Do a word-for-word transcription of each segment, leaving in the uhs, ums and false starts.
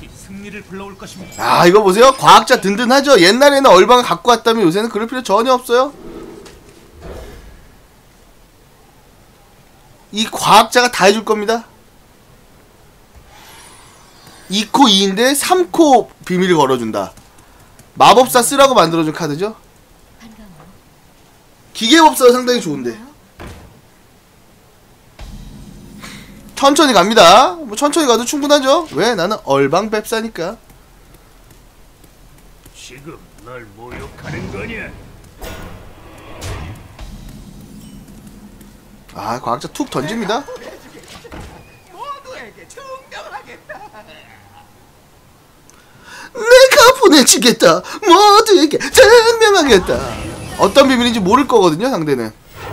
반드시 승리를 불러올 것입니다. 아 이거 보세요. 과학자 든든하죠. 옛날에는 얼방을 갖고 왔다면 요새는 그럴 필요 전혀 없어요. 이 과학자가 다 해줄 겁니다. 이 코 이인데 삼 코 비밀을 걸어준다. 마법사 쓰라고 만들어준 카드죠. 기계법사가 상당히 좋은데 천천히 갑니다. 뭐 천천히 가도 충분하죠. 왜? 나는 얼방백사니까. 지금 날 모욕하는 거냐? 아 과학자 툭 던집니다. 내가 보내주겠다. 모두에게 증명하겠다. 어떤 비밀인지 모를 거거든요 상대는.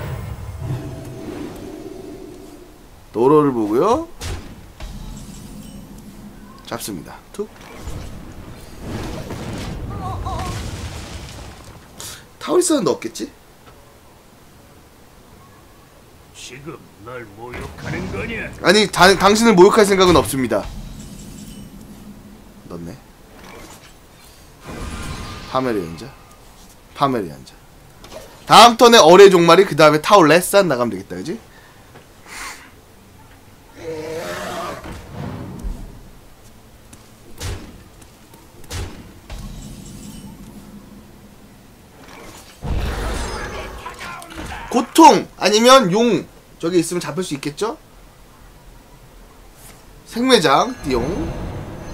도로를 보고요. 잡습니다. 툭. 타우리스는 넣었겠지? 지금 날 모욕하는 거냐? 아니 다, 당신을 모욕할 생각은 없습니다. 넣네. 파메리언자. 파메리언자. 다음 턴에 어뢰 종말이 그 다음에 타올 레산 나가면 되겠다 그지? 고통 아니면 용 저기 있으면 잡을 수 있겠죠? 생매장 띠용.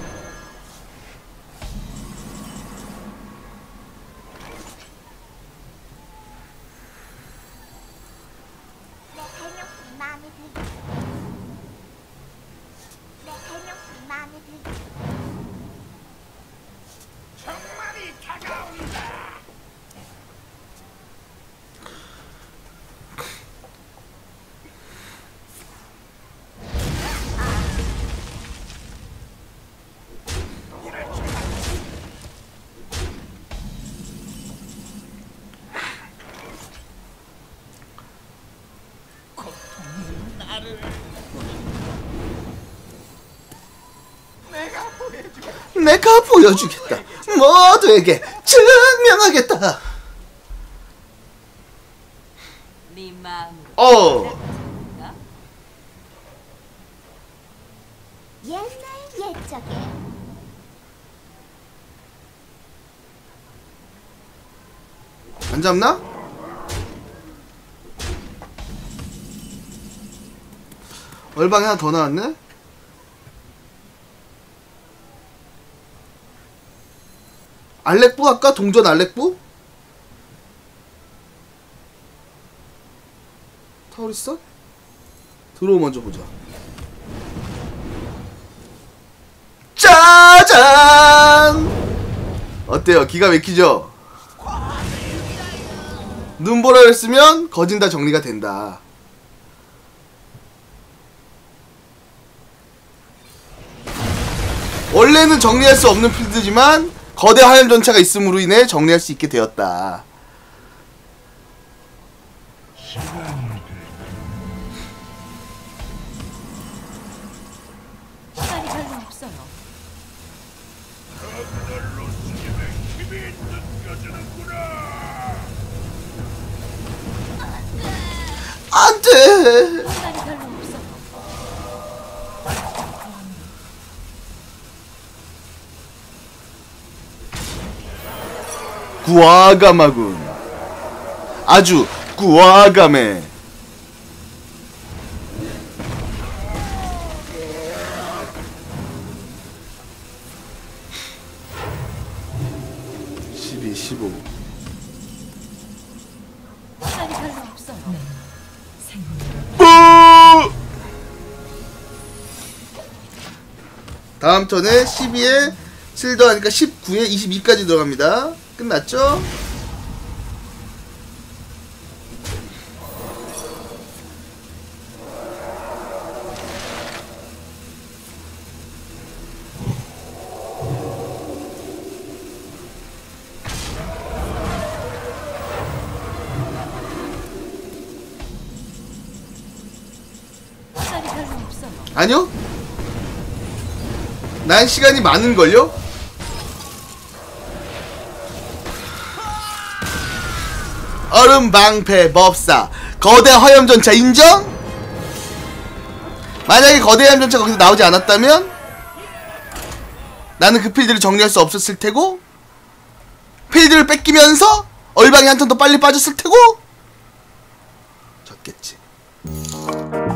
내가 보여주겠다. 모두에게 증명하겠다. 네 마음으로. 어. 옛날 옛적에 안 잡나? 얼방이 하나 더 나왔네? 알렉부 할까? 동전 알렉부? 타오리스? 드로우 먼저 보자. 짜잔! 어때요? 기가 막히죠? 눈보라를 쓰면 거진 다 정리가 된다. 원래는 정리할 수 없는 필드지만 거대 화염전차가 있음으로 인해 정리할 수 있게 되었다. 시간이 별로 없어요. 안돼. 시간이 별로 없어요. 구아감하군. 아주 구아감해. 십이, 십오. 시간이 별로 없어요. 뿌! 다음 턴에 십이에 칠 더하니까 십구에 이십이까지 들어갑니다. 끝났죠? 시간이 별로 없어요. 아니요? 난 시간이 많은걸요? 얼음 방패 법사 거대 화염전차 인정? 만약에 거대 화염전차 거기서 나오지 않았다면 나는 그 필드를 정리할 수 없었을 테고 필드를 뺏기면서 얼방이 한 턴 더 빨리 빠졌을 테고 졌겠지.